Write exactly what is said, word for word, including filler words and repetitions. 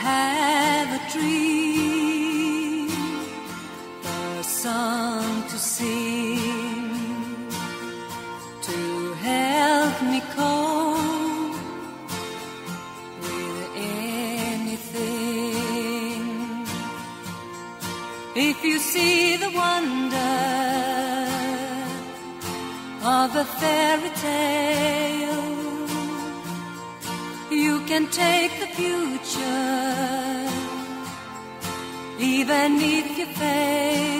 have a dream, a song to sing, to help me cope with anything. If you see the wonder of a fairy tale, you can take the future, even if you fail.